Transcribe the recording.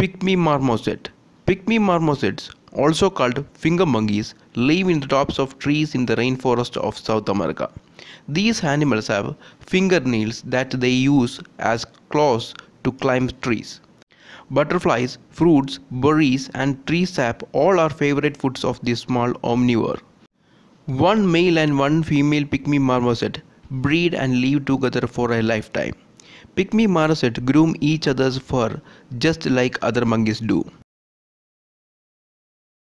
Pygmy Marmoset. Pygmy marmosets, also called finger monkeys, live in the tops of trees in the rainforest of South America. These animals have fingernails that they use as claws to climb trees. Butterflies, fruits, berries, and tree sap all are favorite foods of this small omnivore. One male and one female pygmy marmoset breed and live together for a lifetime. Pygmy marmoset groom each other's fur just like other monkeys do.